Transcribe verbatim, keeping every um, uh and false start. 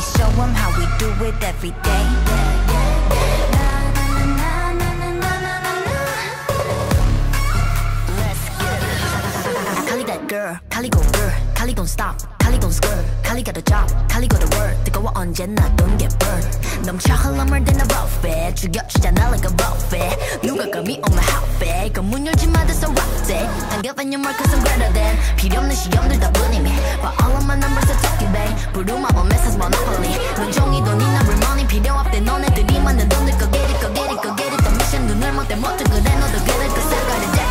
show them how we do it every day. Girl, Kali go girl, Kali don't stop, Kali don't skirt, Kali got a job, Kali got a word. 뜨거워 언제나 don't get burned. 넘쳐 흘러물 than a buffet, 죽여주잖아 like a buffet. 누가 감히 on my outfit, 그 문 열지 마 that's a rough day. Don't give any more cause I'm greater than. 필요 없는 시험들 다 뿐이미. But all of my numbers are talking babe. 부르마 on message monopoly. 넌 종이 돈이 나 real money 필요 없대. 너네들이 만든 돈들 go get it, go get it, go get it. 더 미션 눈을 못 떼 못해 그래 너도 get it cause I got it.